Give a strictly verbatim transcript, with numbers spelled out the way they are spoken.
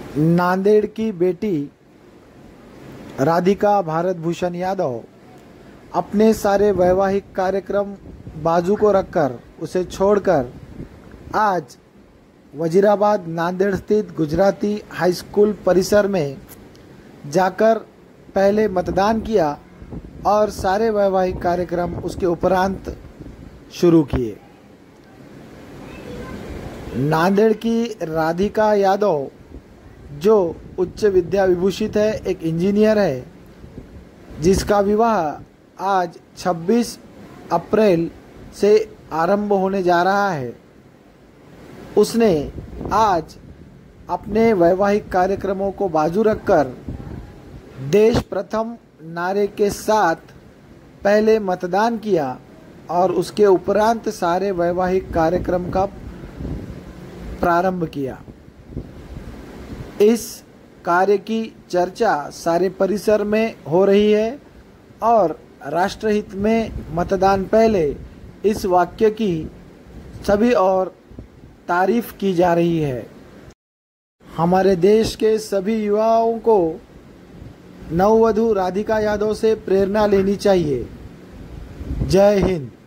नांदेड़ की बेटी राधिका भारत भूषण यादव अपने सारे वैवाहिक कार्यक्रम बाजू को रखकर उसे छोड़कर आज वजीराबाद नांदेड़ स्थित गुजराती हाई स्कूल परिसर में जाकर पहले मतदान किया और सारे वैवाहिक कार्यक्रम उसके उपरांत शुरू किए। नांदेड़ की राधिका यादव जो उच्च विद्या विभूषित है, एक इंजीनियर है, जिसका विवाह आज छब्बीस अप्रैल से आरंभ होने जा रहा है, उसने आज अपने वैवाहिक कार्यक्रमों को बाजू रखकर देश प्रथम नारे के साथ पहले मतदान किया और उसके उपरांत सारे वैवाहिक कार्यक्रम का प्रारंभ किया। इस कार्य की चर्चा सारे परिसर में हो रही है और राष्ट्रहित में मतदान पहले इस वाक्य की सभी और तारीफ की जा रही है। हमारे देश के सभी युवाओं को नववधु राधिका यादव से प्रेरणा लेनी चाहिए। जय हिंद।